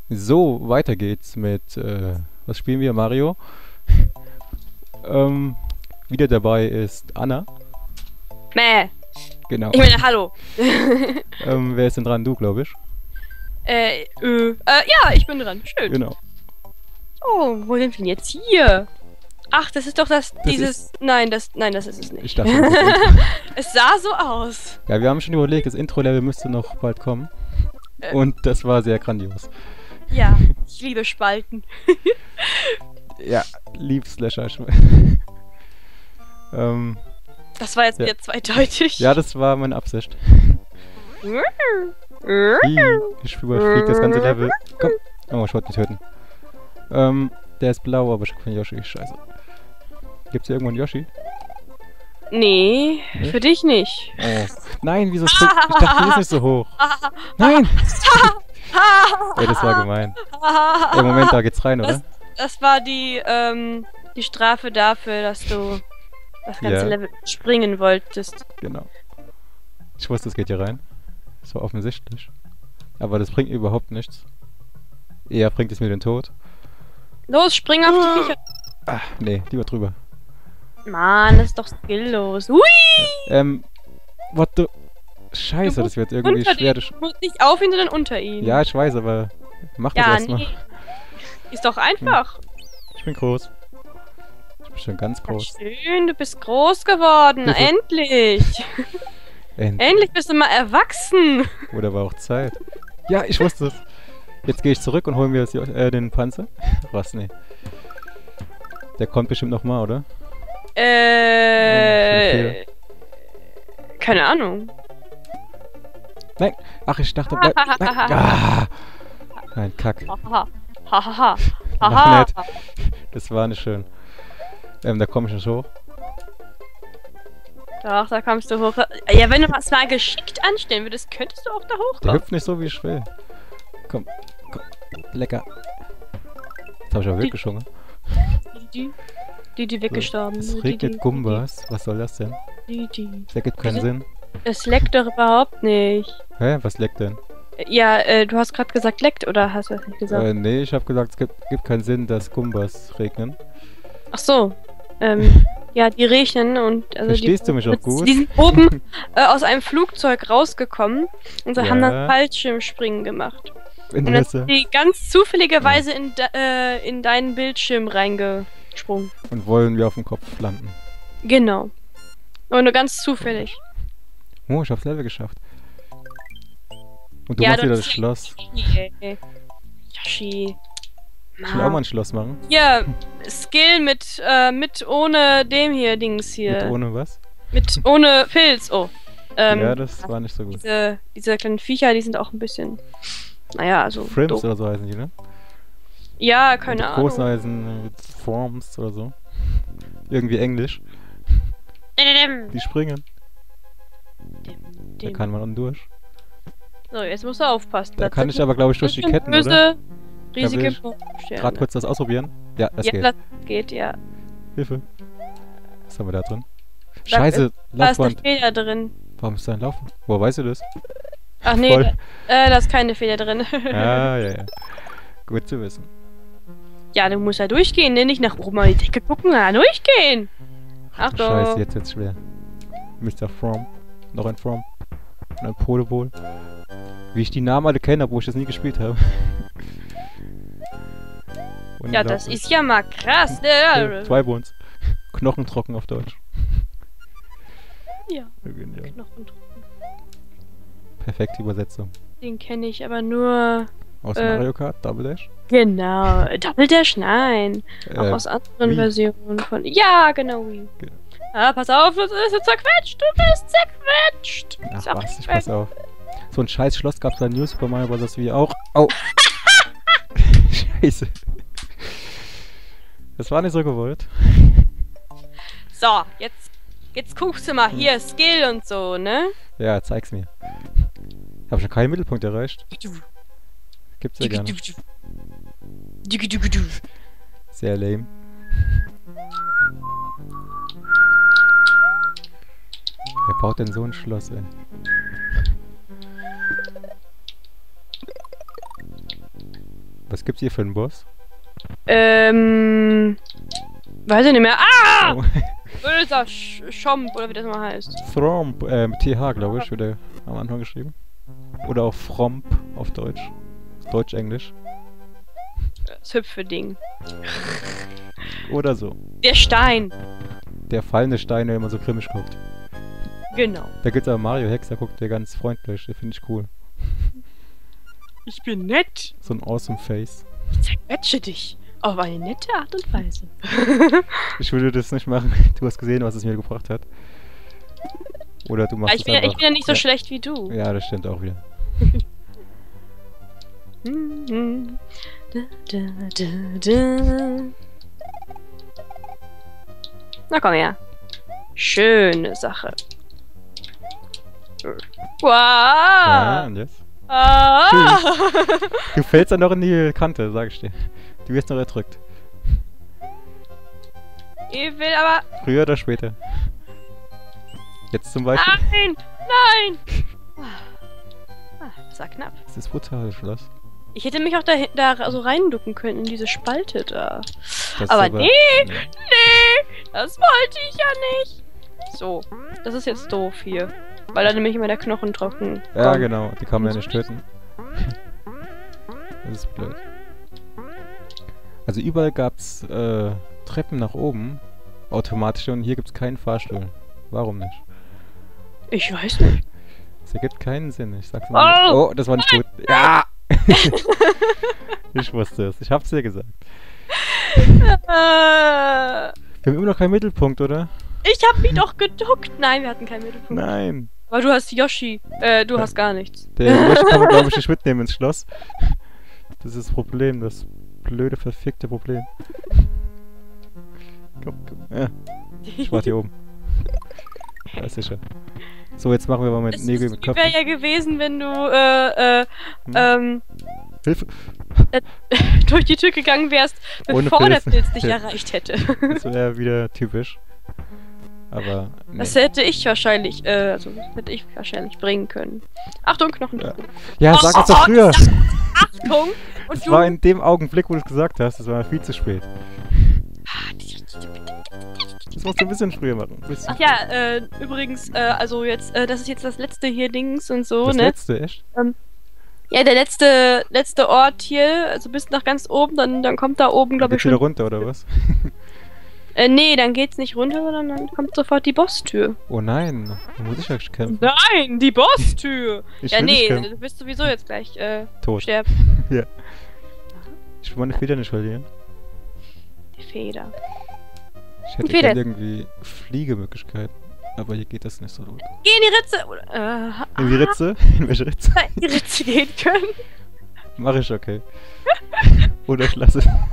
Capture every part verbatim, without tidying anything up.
So, weiter geht's mit, äh, was spielen wir? Mario. ähm, wieder dabei ist Anna. Mäh. Genau. Ich meine, hallo. ähm, wer ist denn dran? Du, glaube ich. äh, äh, äh, ja, ich bin dran. Schön. Genau. Oh, wo sind wir denn jetzt hier? Ach, das ist doch das, Das dieses... Nein, das, nein, das ist es nicht. Ich dachte, das ist das Intro. Es sah so aus. Ja, wir haben schon überlegt, das Intro-Level müsste noch bald kommen. Äh. Und das war sehr grandios. Ja, ich liebe Spalten. Ja, lieb Slasher. ähm, Das war jetzt Ja. wieder zweideutig. ja, das war meine Absicht. Ih, ich überfliege das ganze Level. Komm. Oh, ich wollte ihn töten. Ähm, der ist blau, aber ich bin Yoshi. Scheiße. Gibt's hier irgendwo einen Yoshi? Nee, Nee? für dich nicht. Oh. Nein, wieso springt... Ich dachte, die ist nicht so hoch. Nein! Ey, das war gemein. Ey, Moment, da geht's rein, oder? Das war die, ähm, die Strafe dafür, dass du das ganze Ja. Level springen wolltest. Genau. Ich wusste, es geht hier rein. Das war offensichtlich. Aber das bringt überhaupt nichts. Eher bringt es mir den Tod. Los, spring auf die Viecher. Ah, nee, lieber drüber. Mann, das ist doch skilllos. Hui! Ähm, what the... Scheiße, Du das wird irgendwie Unter schwer. ihn. das- Du musst nicht auf ihn, sondern unter ihn. Ja, ich weiß, aber... Mach das ja erstmal. nee. Ist doch einfach. Ich bin groß. Ich bin schon ganz Ja, groß. schön, du bist groß geworden. Bitte. Endlich. End. Endlich bist du mal erwachsen. Oder war auch Zeit. Ja, ich wusste es. Jetzt gehe ich zurück und hole mir das, äh, den Panzer. Was? Nee. Der kommt bestimmt nochmal, oder? Äh. Keine Ahnung. Nein! Ach, ich dachte... Bleib, nein. Ah. Nein, Kack. Haha. Hahaha. Ach, Haha. nett. Das war nicht schön. Ähm, da komme ich nicht hoch. Doch, da kommst du hoch. Ja, wenn du es mal geschickt anstellen würdest, könntest du auch da Der hochkommen. hüpft nicht so, wie ich will. Komm. Komm. Lecker. Jetzt habe ich aber Die- weggeschwungen. Die, die, die weggestorben. Es Die, regnet die, Gumbas. Was soll das denn? Die, die. Das ergibt keinen Also- Sinn. Es leckt doch überhaupt nicht. Hä? Was leckt denn? Ja, äh, du hast gerade gesagt leckt, oder hast du das nicht gesagt? Äh, nee, ich habe gesagt, es gibt, gibt keinen Sinn, dass Gumbas regnen. Ach so. Ähm, ja, die regnen und... Also Verstehst die, du mich auch gut? Die sind oben äh, aus einem Flugzeug rausgekommen und sie haben Ja. dann Fallschirmspringen gemacht. In Und die dann Nüsse. sind die ganz zufälligerweise in, de äh, in deinen Bildschirm reingesprungen. Und wollen wir auf dem Kopf landen. Genau. Aber nur ganz zufällig. Oh, ich hab's Level geschafft. Und du Ja, machst du wieder das bist- Schloss. Yoshi. Yoshi. Ich will auch mal ein Schloss machen. Ja, Skill mit, äh, mit ohne dem hier, Dings hier. Mit ohne was? Mit ohne Pilz, oh. Ähm, ja, das war nicht so gut. diese, diese kleinen Viecher, die sind auch ein bisschen, naja, also Frims doof. oder so heißen die, ne? Ja, keine Und die großen Ahnung. heißen äh, Forms oder so. Irgendwie Englisch. Die springen. Da kann man dann durch. So, jetzt musst du aufpassen. Da kann ich aber, glaube ich, durch die Böse, Ketten, oder? böse, will riesige ich Sterne. Gerade kurz das ausprobieren. Ja, das ja, geht. das geht, ja. Hilfe. Was haben wir da drin? Da- Scheiße, Da ist eine Laufband. Feder drin. Warum ist da ein Laufen? Woher weißt du das? Ach nee, Voll. äh, da ist keine Feder drin. Ah, ja, ja. Gut zu wissen. Ja, du musst ja durchgehen, ne? Nicht nach oben an die Decke gucken, ja, durchgehen. Achtung. Scheiße, jetzt wird's schwer. Mister From. Noch ein From. Und ein Polebol. Wie ich die Namen alle kenne, obwohl ich das nie gespielt habe. Ja, das Unglaublich. ist ja mal krass. Äh, Ne? Zwei Bones. Knochentrocken auf Deutsch. Ja, Genial. Knochentrocken. Perfekte Übersetzung. Den kenne ich aber nur. Aus Äh. Mario Kart, Double Dash. Genau. Double Dash, nein. Auch Äh, aus anderen Wii. Versionen von. Ja, genau. Wii. Genau. Ah, pass auf, du bist zerquetscht, du bist zerquetscht. ach Ist auch was, ich weg. pass auf. So ein scheiß Schloss gab's bei New Super Mario Bros. Wie auch. Au! Scheiße. Das war nicht so gewollt. So, jetzt, jetzt guckst du mal hier, Skill und so, ne? Ja, zeig's mir. Hab schon keinen Mittelpunkt erreicht. Gibt's ja gar nicht. Sehr lame. Wer baut denn so ein Schloss, ey? Was gibt's hier für einen Boss? Ähm... Weiß ich nicht mehr. Ah! Oh. Böser Sch Schomp, oder wie das mal heißt. Thromp, äh, mit T H, glaube ich, wird er am Anfang geschrieben. Oder auch Fromp auf Deutsch. Deutsch-Englisch. Das hüpfe Ding. Oder so. Der Stein. Der fallende Stein, der immer so grimmig guckt. Genau. Da gibt's aber Mario Hex, da guckt der ganz freundlich. Den finde ich cool. Ich bin nett. So ein awesome Face. Ich zerquetsche dich. Auf eine nette Art und Weise. Ich würde das nicht machen. Du hast gesehen, was es mir gebracht hat. Oder du machst ich, es bin, einfach. ich bin ja nicht so ja. schlecht wie du. Ja, das stimmt auch wieder. da, da, da, da. Na komm her. Schöne Sache. Wow. Ja, und jetzt? Ah. Du fällst dann noch in die Kante, sag ich dir. Du wirst noch erdrückt. Ich will aber... Früher oder später. Jetzt zum Beispiel. Nein! Nein! Ah, das war knapp. Das ist brutal, das Schloss. Ich hätte mich auch da, da so reinducken können, in diese Spalte da. Das aber, aber nee, nee. nee, das wollte ich ja nicht. So, das ist jetzt doof hier. Weil da nämlich immer der Knochen trocken Ja, kommt. genau. Die kann man ja nicht töten. Das ist blöd. Also überall gab's äh, Treppen nach oben. Automatisch, und hier gibt's keinen Fahrstuhl. Warum nicht? Ich weiß nicht. Das ergibt keinen Sinn. Ich sag's Oh, mal. Oh, das war nicht gut. Ja! Ich wusste es. Ich hab's dir gesagt. Äh, Wir haben immer noch keinen Mittelpunkt, oder? ich hab mich doch geduckt. Nein, wir hatten keinen Mittelpunkt. Nein. Aber du hast Yoshi. Äh, du hast gar nichts. Der Yoshi kann man, glaube ich, nicht mitnehmen ins Schloss. Das ist das Problem. Das blöde, verfickte Problem. Komm, komm. Ja. Ich warte hier oben. Da ist sicher. So, jetzt machen wir mal mit Es Nägel mit wäre Köpfen. ja gewesen, wenn du äh, äh, Hm. ähm, Hilfe! durch die Tür gegangen wärst, Ohne bevor der Pilz. Pilz dich erreicht hätte. Das wäre wieder typisch. Aber. Nee. Das hätte ich wahrscheinlich, äh, also das hätte ich wahrscheinlich bringen können. Achtung, Knochen. Ja, ja sag es Oh, doch früher! Achtung! Und Das du. war in dem Augenblick, wo du es gesagt hast. Das war viel zu spät. Das musst du ein bisschen früher machen. Ein bisschen. Ach ja, äh, übrigens, äh, also jetzt, äh, das ist jetzt das letzte hier Dings und so, Das ne? letzte, echt? Ja, der letzte, letzte Ort hier, also bis nach ganz oben, dann, dann kommt da oben, glaube ich, Geht's wieder schon. runter, oder was? Äh, nee, dann geht's nicht runter, sondern dann kommt sofort die Bosstür. Oh nein, da muss ich ja kämpfen. Nein, die Bosstür! Ich Ja, will nicht nee, kämpfen. du bist sowieso jetzt gleich, äh, Tot. sterben. Ja. Ich will meine Feder nicht verlieren. Die Feder. Ich hätte Feder. gerne irgendwie Fliegemöglichkeiten. Aber hier geht das nicht so gut. Geh in die Ritze! Oder, äh, In die Ritze? In welche Ritze? ah, in die Ritze gehen können. Mach ich, okay. Oder ich lasse es. Das,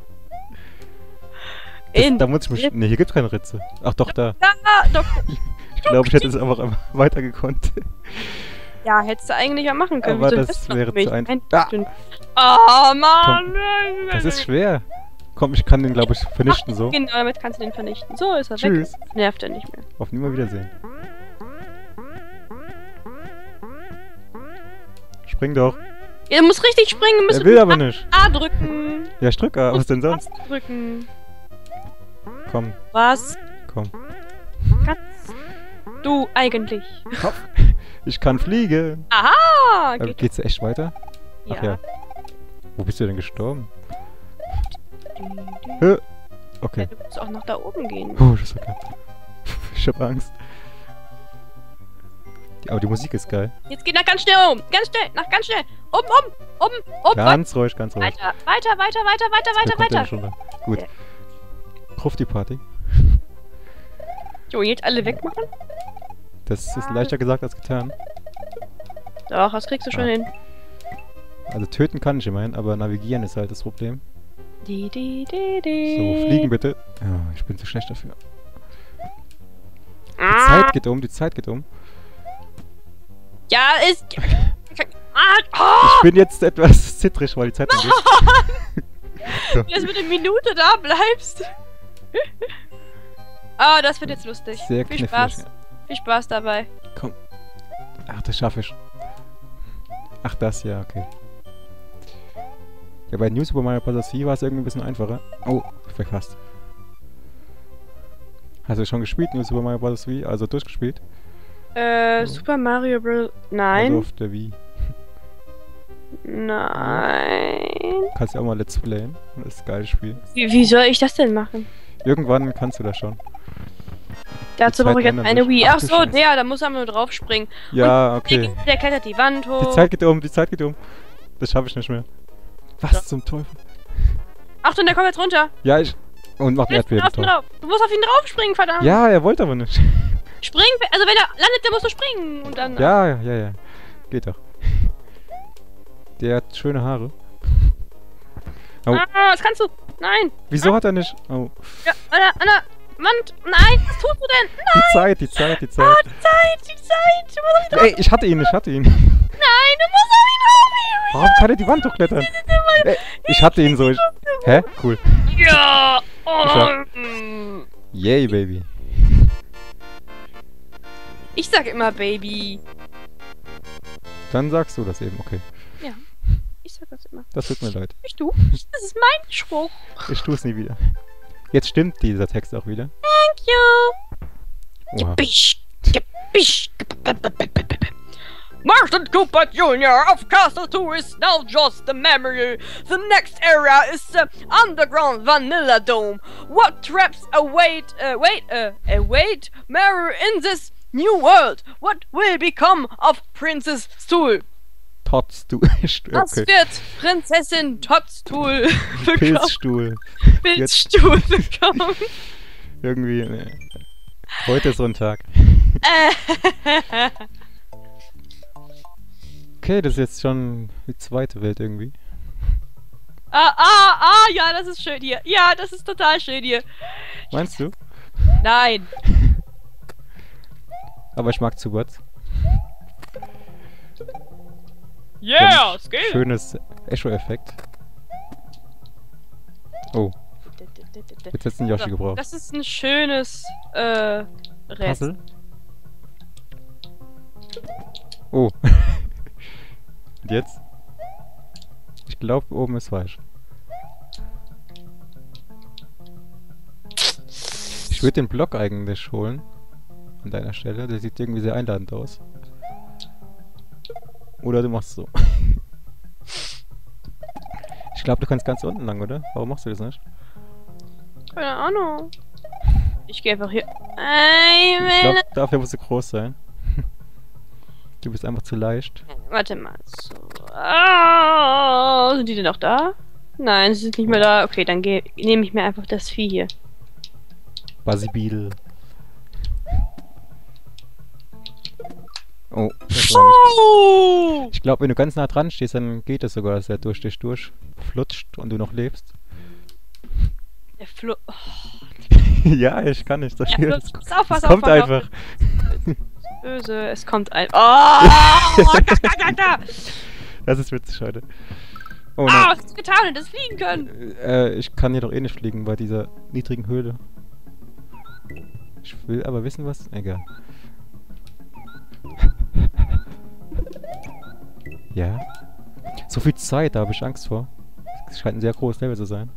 In. da muss ich mich... Ne, hier gibt's keine Ritze. Ach doch, da. Da, Dok Ich glaube, ich hätte es einfach immer weiter gekonnt. Ja, hättest du eigentlich mal machen können. Aber Wieso das lässt du wäre mich? zu einfach. Nein, Ah! stimmt. Oh, Mann! Das ist schwer. Komm, ich kann den, glaube ich, vernichten so. Genau, damit kannst du den vernichten. So ist er Tschüss. weg. Nervt er nicht mehr. Auf Nimmerwiedersehen. Spring doch. Ihr müsst richtig springen, müsst Er will aber nicht. A drücken. Ja, ich drück, aber was denn sonst? A drücken. Komm, Was komm. kannst du eigentlich? Kopf. Ich kann fliegen. Aha! Aber Geht. geht's echt weiter? Ach ja. Ja. Wo bist du denn gestorben? Ja, Hä? Okay. du musst auch nach da oben gehen. Oh, das ist okay. Ich hab Angst. Die, aber die Musik ist geil. Jetzt geht nach ganz schnell oben. Ganz schnell, nach ganz schnell. Oben, oben, oben, oben. Ganz ruhig, ganz ruhig. Weiter, weiter, weiter, weiter, weiter, Mir weiter, kommt der weiter. schon da. Gut. Ja. Ruf die Party. Jo, jetzt alle wegmachen? Das ist leichter gesagt als getan. Doch, das kriegst du schon Ah. hin. Also töten kann ich immerhin, aber navigieren ist halt das Problem. Die, die, die, die. So, fliegen bitte. Ja, ich bin zu schlecht dafür. Die Ah, Zeit geht um, die Zeit geht um. ja, ist. Ah, oh, Ich bin jetzt etwas zittrig, weil die Zeit umgeht. So. dass du mit einer Minute da bleibst. Ah, das wird jetzt lustig. Sehr Viel knifflig. Spaß. Ja. Viel Spaß dabei. Komm. Ach, das schaffe ich. Ach, das, ja, okay. Ja, bei New Super Mario Bros. U war es irgendwie ein bisschen einfacher. Oh, verpasst. Hast du schon gespielt, New Super Mario Bros. Wii? Also durchgespielt? Äh, Oh. Super Mario Bros. Nein. Also auf der Wii. Nein. Kannst du auch mal Let's Playen. Das ist ein geiles Spiel. Wie, wie soll ich das denn machen? Irgendwann kannst du das schon. Dazu Zeit brauche ich jetzt ändert eine sich. Wii. Ach Ach du so, Scheiße. der, da muss er nur drauf springen. Ja, Und okay. Der, der klettert die Wand hoch. Die Zeit geht um, die Zeit geht um. Das schaffe ich nicht mehr. Was Ja. zum Teufel? Achtung, der kommt jetzt runter. Ja, ich... Und macht ein Du, musst Erdbeben auf ihn drauf. drauf. Du musst auf ihn drauf springen, verdammt. Ja, er wollte aber nicht. Spring, also wenn er landet, dann musst du springen. Und dann. Ja, ja, ja, ja. Geht doch. Der hat schöne Haare. Oh. Ah, das kannst du. Nein. Wieso hat er nicht... Oh. Ja, an der, an der Wand. Nein, was tust du denn? Nein. Die Zeit, die Zeit, die Zeit. Ah, die Zeit, die Zeit. Du musst auf ihn drauf. Ey, ich hatte ihn, ich hatte ihn. Nein, du musst auf ihn drauf. Warum kann er die Wand hochklettern? Ey, ich hatte ihn so. Ich, hä? Cool. Ja. Oh. Geschafft. mm. Yay, Baby. Ich sag immer Baby. Dann sagst du das eben, okay. Ja. Ich sag das immer. Das tut mir leid. Nicht du. Das ist mein Spruch. Ich tue es nie wieder. Jetzt stimmt dieser Text auch wieder. Thank you. Oha. Bisch. Bisch. Marston Cooper Junior of Castle two is now just a memory. The next era is the underground Vanilla Dome. What traps await, uh, wait, uh, await Mario in this new world? What will become of Princess Stool? Tots, du. Was Okay. wird Prinzessin Toadstool bekommen? Pilzstuhl. Pilzstuhl bekommen. Irgendwie. Nee. Heute ist so ein Tag. Äh. Okay, das ist jetzt schon die zweite Welt irgendwie. Ah, ah, ah, ja, das ist schön hier. Ja, das ist total schön hier. Meinst du? Nein. Aber ich mag Zubat. Yeah, es geht. Schönes Echo-Effekt. Oh, jetzt hättest du einen Yoshi gebraucht. Das ist ein schönes, äh, Rest. Puzzle? Oh. Und jetzt? Ich glaube, oben ist falsch. Ich würde den Block eigentlich holen. An deiner Stelle. Der sieht irgendwie sehr einladend aus. Oder du machst so. Ich glaube, du kannst ganz unten lang, oder? Warum machst du das nicht? Keine Ahnung. Ich gehe einfach hier. Ich glaube, Einmal. dafür musst du groß sein. Du bist einfach zu leicht. Warte mal. So. Ah, sind die denn noch da? Nein, sie sind nicht mehr da. Okay, dann geh- nehme ich mir einfach das Vieh hier. Basibil. Oh, das war nicht. Oh! Ich glaube, wenn du ganz nah dran stehst, dann geht es sogar, dass er durch dich durchflutscht und du noch lebst. Der Flo. Oh, Ja, ich kann nicht. Das der Spiel Flo. ist- Pass auf, pass es auf. kommt pass auf. einfach. Böse, es kommt ein. Oh! Da, da, da, da. Das ist witzig heute. Oh Ah, nein. was hast du getan? Du hättest fliegen können. Äh, ich kann hier doch eh nicht fliegen bei dieser niedrigen Höhle. Ich will aber wissen, was... Egal. Ja. So viel Zeit, da habe ich Angst vor. Es scheint ein sehr großes Level zu sein.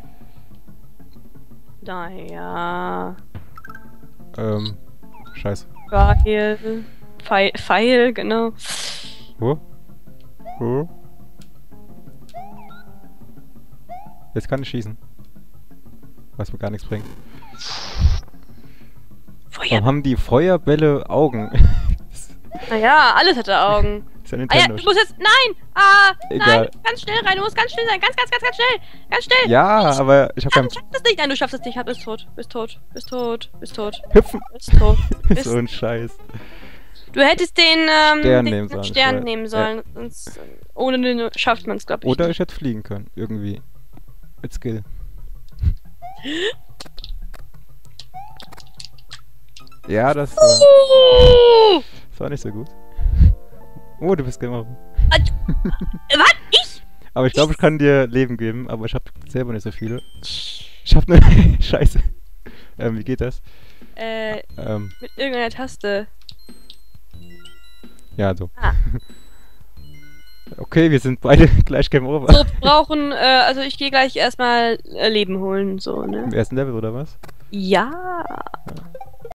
Naja. Ähm, scheiße. Pfeil. Pfeil, Pfeil, genau. Wo? Wo? Jetzt kann ich schießen. Was mir gar nichts bringt. Warum Feuer. haben die Feuerbälle Augen? Naja, alles hatte Augen. Das ist ja Ah ja, Nintendo. du musst jetzt. Nein! Ah! Egal. Nein! Ganz schnell rein, du musst ganz schnell sein. Ganz, ganz, ganz, ganz schnell! Ganz schnell! Ja, aber ich hab Nein, keinen... du schaffst es nicht! Nein, du schaffst es nicht. Du bist tot. Bist tot. Bist tot. Bist tot. Hüpfen! Bist tot. Bist So ein Scheiß. Du hättest den, ähm, Stern den nehmen sollen, Stern ich weiß. nehmen sollen. Sonst, äh, ohne den schafft man es, glaube ich. Oder nicht. ich hätte fliegen können, irgendwie. Mit Skill. Ja, das war, Uh! das war nicht so gut. Oh, du bist gemacht. Äh, Was? Ich? Aber ich glaube, ich kann dir Leben geben, aber ich habe selber nicht so viele. Ich habe nur... Scheiße. Ähm, wie geht das? Äh, Ähm, mit irgendeiner Taste. ja, so. Ah. Okay, wir sind beide gleich Game Over. So, wir brauchen, äh, also ich gehe gleich erstmal äh, Leben holen, so, ne? Im ersten Level oder was? Ja.